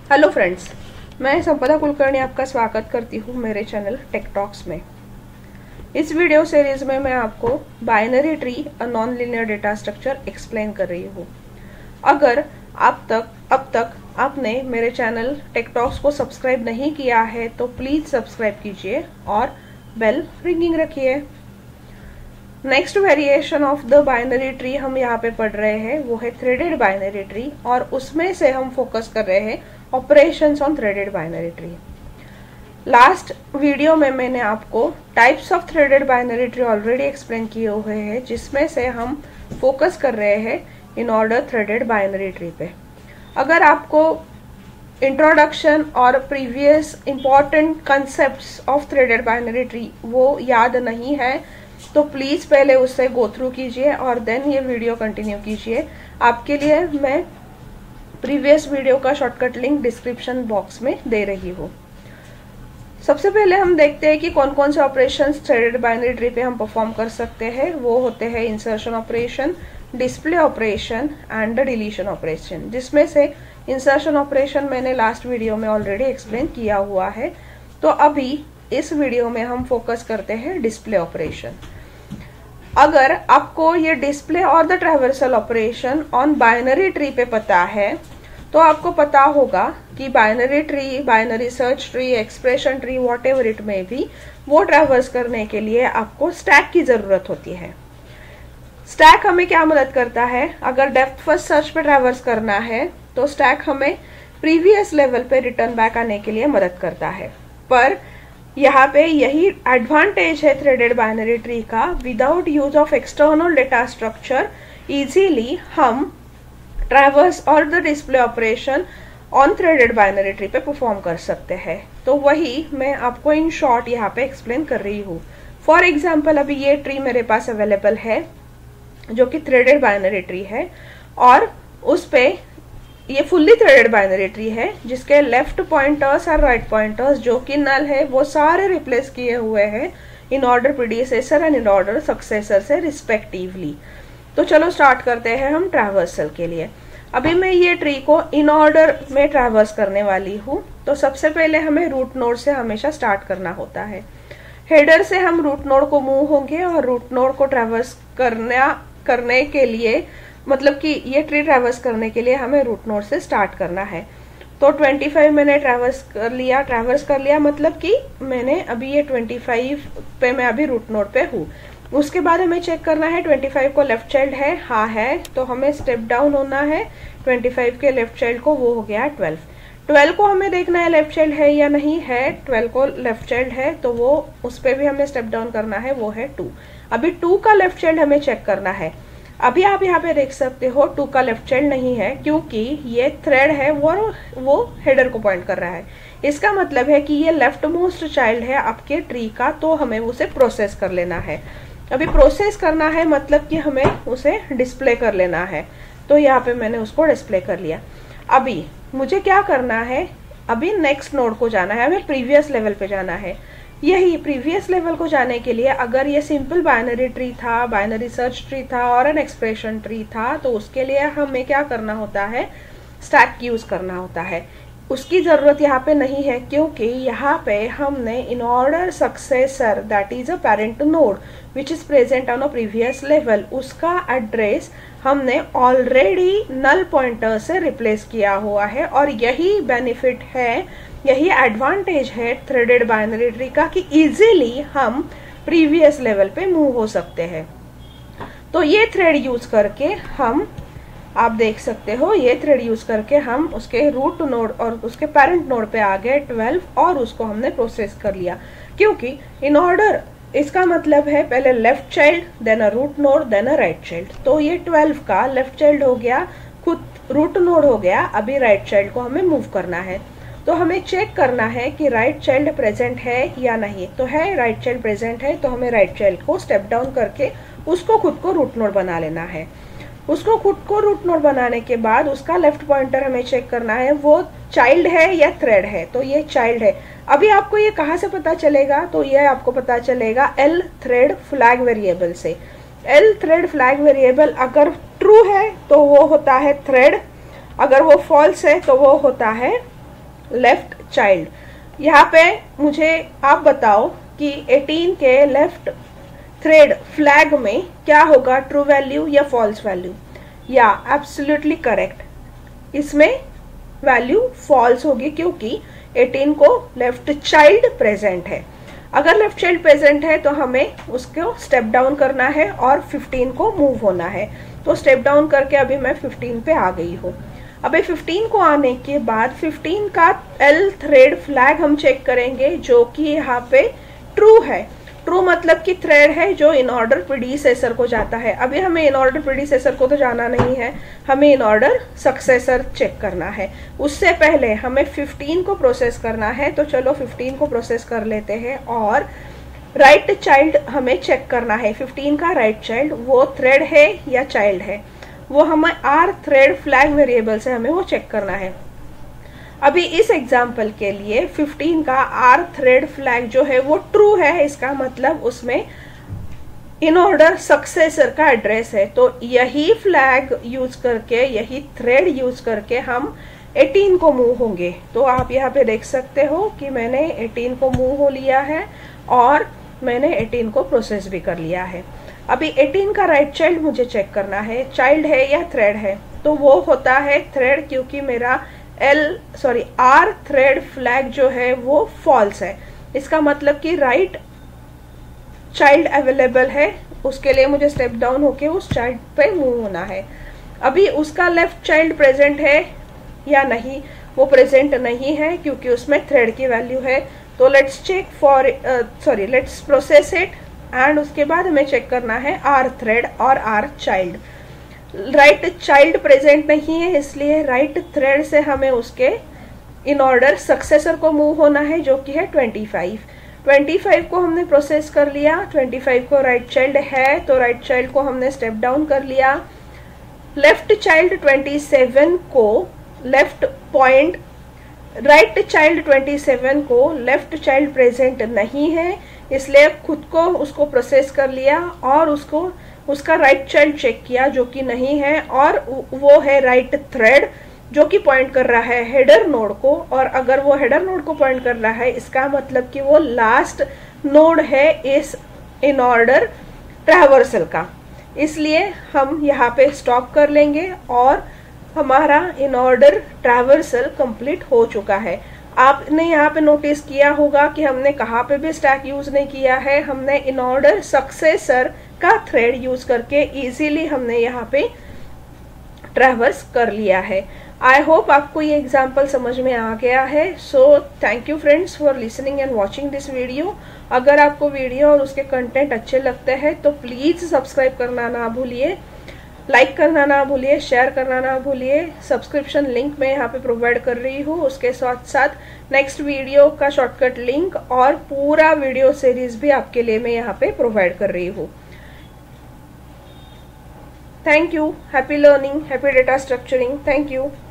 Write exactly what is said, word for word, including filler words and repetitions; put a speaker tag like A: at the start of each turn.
A: Hello friends, मैं संपदा कुलकर्णी आपका स्वागत करती हूँ मेरे चैनल टेक टॉक्स में। इस वीडियो सीरीज में मैं आपको binary tree a non linear data structure explain कर रही हूँ। अगर आप तक अब तक आपने मेरे चैनल टेक टॉक्स को सब्सक्राइब नहीं किया है तो प्लीज सब्सक्राइब कीजिए और बेल रिंगिंग रखिए। Next variation of the binary tree हम यहाँ पे पढ़ रहे हैं वो है थ्रेडेड बाइनरी ट्री, और उसमें से हम फोकस कर रहे हैं operations on threaded binary tree. Last video में मैंने आपको types of threaded binary tree already explain किए हुए हैं, जिसमें से हम फोकस कर रहे हैं in order threaded binary tree पे। अगर आपको इंट्रोडक्शन और previous important concepts of threaded binary tree वो याद नहीं है तो प्लीज पहले उससे गो थ्रू कीजिए और देन ये वीडियो कंटिन्यू कीजिए। आपके लिए मैं प्रीवियस वीडियो का शॉर्टकट लिंक डिस्क्रिप्शन बॉक्स में दे रही हूँ। सबसे पहले हम देखते हैं कि कौन कौन से ऑपरेशंस थ्रेडेड बाइनरी ट्री पे हम परफॉर्म कर सकते हैं। वो होते हैं insertion operation, display operation and deletion operation, जिसमें से इंसर्शन ऑपरेशन मैंने लास्ट वीडियो में ऑलरेडी एक्सप्लेन किया हुआ है। तो अभी इस वीडियो में हम फोकस करते हैं डिस्प्ले ऑपरेशन। अगर आपको ये डिस्प्ले और the traversal operation on binary tree पे पता है तो आपको पता होगा कि binary tree, binary search tree, expression tree, whatever it में भी वो ट्रैवर्स करने के लिए आपको स्टैक की जरूरत होती है। स्टैक हमें क्या मदद करता है? अगर डेप्थ फर्स्ट सर्च पे ट्रैवर्स करना है तो स्टैक हमें प्रीवियस लेवल पे रिटर्न बैक आने के लिए मदद करता है। पर यहाँ पे यही एडवांटेज है थ्रेडेड बाइनरी ट्री का, without use of external data structure easily हम ट्रैवर्स और the display operation on threaded binary tree पे परफॉर्म कर सकते हैं। तो वही मैं आपको इन शॉर्ट यहाँ पे एक्सप्लेन कर रही हूँ। फॉर एग्जाम्पल, अभी ये ट्री मेरे पास अवेलेबल है जो कि थ्रेडेड बाइनरी ट्री है, और उस पे ये फुल्ली थ्रेडेड बाइनरी ट्री है जिसके लेफ्ट पॉइंटर्स और राइट पॉइंटर्स जो कि नल है वो सारे रिप्लेस किए हुए हैं in order predecessor and in order successor से रिस्पेक्टिवली। तो चलो स्टार्ट करते हैं हम ट्रैवर्सल के लिए। अभी मैं ये ट्री को इन ऑर्डर में ट्रैवर्स करने वाली हूँ। तो सबसे पहले हमें रूट नोड से हमेशा स्टार्ट करना होता है। हेडर से हम रूट नोड को मूव होंगे और रूट नोड को ट्रैवर्स करना करने के लिए, मतलब कि ये ट्री ट्रैवर्स करने के लिए हमें रूट नोड से स्टार्ट करना है। तो पच्चीस मैंने ट्रैवर्स कर लिया ट्रैवर्स कर लिया मतलब कि मैंने अभी ये पच्चीस पे मैं अभी रूट नोड पे हूँ। उसके बाद हमें चेक करना है पच्चीस को लेफ्ट चाइल्ड है, हाँ है, तो हमें स्टेप डाउन होना है। पच्चीस के लेफ्ट चाइल्ड को वो हो गया ट्वेल्व। ट्वेल्व को हमें देखना है लेफ्ट चाइल्ड है या नहीं है। ट्वेल्व को लेफ्ट चाइल्ड है तो वो उस पर भी हमें स्टेप डाउन करना है, वो है टू। अभी टू का लेफ्ट चाइल्ड हमें चेक करना है। अभी आप यहाँ पे देख सकते हो टू का लेफ्ट चाइल्ड नहीं है क्योंकि ये थ्रेड है वो वो हेडर को पॉइंट कर रहा है। इसका मतलब है कि ये लेफ्ट मोस्ट चाइल्ड है आपके ट्री का, तो हमें उसे प्रोसेस कर लेना है। अभी प्रोसेस करना है मतलब कि हमें उसे डिस्प्ले कर लेना है। तो यहाँ पे मैंने उसको डिस्प्ले कर लिया। अभी मुझे क्या करना है? अभी नेक्स्ट नोड को जाना है, हमें प्रीवियस लेवल पे जाना है। यही प्रीवियस लेवल को जाने के लिए अगर ये सिंपल बाइनरी ट्री था, बाइनरी सर्च ट्री था और एन एक्सप्रेशन ट्री था, तो उसके लिए हमें क्या करना होता है? स्टैक यूज करना होता है। उसकी जरूरत यहाँ पे नहीं है क्योंकि यहाँ पे हमने in order successor that is a parent node which is present on a previous level, उसका एड्रेस हमने ऑलरेडी नल पॉइंटर से रिप्लेस किया हुआ है। और यही बेनिफिट है, यही एडवांटेज है थ्रेडेड बाइनरी ट्री का कि इजीली हम प्रीवियस लेवल पे मूव हो सकते हैं। तो ये थ्रेड यूज करके हम, आप देख सकते हो, ये थ्रेड यूज करके हम उसके रूट नोड और उसके पेरेंट नोड पे आ गए ट्वेल्व, और उसको हमने प्रोसेस कर लिया। क्योंकि इन ऑर्डर इसका मतलब है पहले left child, then a root node, then a right child. तो ये ट्वेल्व का लेफ्ट चाइल्ड हो गया, खुद रूट नोड हो गया। अभी राइट चाइल्ड को हमें मूव करना है तो हमें चेक करना है कि राइट चाइल्ड प्रेजेंट है या नहीं। तो है, राइट चाइल्ड प्रेजेंट है, तो हमें राइट चाइल्ड को स्टेप डाउन करके उसको खुद को रूट नोड बना लेना है। उसको खुद को रूट नोड बनाने के बाद उसका लेफ्ट पॉइंटर हमें चेक करना है वो चाइल्ड है या थ्रेड है। तो ये चाइल्ड है। अभी आपको ये कहाँ से पता चलेगा? तो ये आपको पता चलेगा एल थ्रेड फ्लैग वेरिएबल से। एल थ्रेड फ्लैग वेरिएबल अगर ट्रू है तो वो होता है थ्रेड, अगर वो फॉल्स है तो वो होता है लेफ्ट चाइल्ड। यहाँ पे मुझे आप बताओ कि अठारह के लेफ्ट थ्रेड फ्लैग में क्या होगा, ट्रू वैल्यू या फॉल्स वैल्यू? या एब्सोल्युटली करेक्ट, इसमें वैल्यू फॉल्स होगी क्योंकि अठारह को लेफ्ट चाइल्ड प्रेजेंट है। अगर लेफ्ट चाइल्ड प्रेजेंट है तो हमें उसको स्टेप डाउन करना है और पंद्रह को मूव होना है। तो स्टेप डाउन करके अभी मैं पंद्रह पे आ गई हूँ। अभी पंद्रह को आने के बाद पंद्रह का एल थ्रेड फ्लैग हम चेक करेंगे जो कि यहाँ पे ट्रू है। ट्रू मतलब कि थ्रेड है जो इन ऑर्डर प्रीडिसेसर को जाता है। अभी हमें इन ऑर्डर प्रीडिसेसर को तो जाना नहीं है, हमें इन ऑर्डर सक्सेसर चेक करना है। उससे पहले हमें पंद्रह को प्रोसेस करना है, तो चलो पंद्रह को प्रोसेस कर लेते हैं। और राइट चाइल्ड हमें चेक करना है, पंद्रह का राइट चाइल्ड वो थ्रेड है या चाइल्ड है, वो हमें आर थ्रेड फ्लैग वेरिएबल से हमें वो चेक करना है। अभी इस एग्जाम्पल के लिए पंद्रह का आर थ्रेड फ्लैग जो है वो ट्रू है, इसका मतलब उसमें इन ऑर्डर सक्सेसर का एड्रेस है। तो यही फ्लैग यूज करके, यही थ्रेड यूज करके हम अठारह को मूव होंगे। तो आप यहाँ पे देख सकते हो कि मैंने अठारह को मूव हो लिया है और मैंने अठारह को प्रोसेस भी कर लिया है। अभी अठारह का राइट चाइल्ड मुझे चेक करना है, चाइल्ड है या थ्रेड है, तो वो होता है थ्रेड, क्योंकि मेरा L sorry R thread flag जो है वो फॉल्स है। इसका मतलब कि राइट चाइल्ड अवेलेबल है, उसके लिए मुझे स्टेप डाउन होके उस चाइल्ड पे मूव होना है। अभी उसका लेफ्ट चाइल्ड प्रेजेंट है या नहीं, वो प्रेजेंट नहीं है क्योंकि उसमें थ्रेड की वैल्यू है। तो let's check for sorry let's process it and उसके बाद हमें चेक करना है आर थ्रेड और R child. Right child present नहीं है, इसलिए राइट थ्रेड से हमें उसके इन ऑर्डर सक्सेसर को मूव होना है जो कि है पच्चीस। पच्चीस को हमने प्रोसेस कर लिया, पच्चीस को राइट चाइल्ड है तो राइट चाइल्ड को हमने स्टेप डाउन कर लिया। लेफ्ट चाइल्ड सत्ताईस को लेफ्ट पॉइंट, राइट चाइल्ड सत्ताईस को लेफ्ट चाइल्ड प्रेजेंट नहीं है, इसलिए खुद को उसको प्रोसेस कर लिया और उसको उसका राइट चाइल्ड चेक किया जो कि नहीं है, और वो है राइट थ्रेड जो कि पॉइंट कर रहा है हेडर नोड को। और अगर वो हेडर नोड को पॉइंट कर रहा है, इसका मतलब कि वो लास्ट नोड है इस इन ऑर्डर ट्रैवर्सल का। इसलिए हम यहाँ पे स्टॉप कर लेंगे और हमारा इन ऑर्डर ट्रैवर्सल कंप्लीट हो चुका है। आपने यहाँ पे नोटिस किया होगा कि हमने कहाँ पे भी स्टैक यूज नहीं किया है, हमने इन ऑर्डर सक्सेसर का थ्रेड यूज करके इजीली हमने यहाँ पे ट्रैवर्स कर लिया है। आई होप आपको ये एग्जाम्पल समझ में आ गया है। So thank you friends for listening and watching this video. अगर आपको वीडियो और उसके कंटेंट अच्छे लगते हैं तो प्लीज सब्सक्राइब करना ना भूलिए, लाइक करना ना भूलिए, शेयर करना ना भूलिए। सब्सक्रिप्शन लिंक मैं यहाँ पे प्रोवाइड कर रही हूँ, उसके साथ साथ नेक्स्ट वीडियो का शॉर्टकट लिंक और पूरा वीडियो सीरीज भी आपके लिए मैं यहाँ पे प्रोवाइड कर रही हूँ। Thank you, happy learning, happy data structuring, thank you.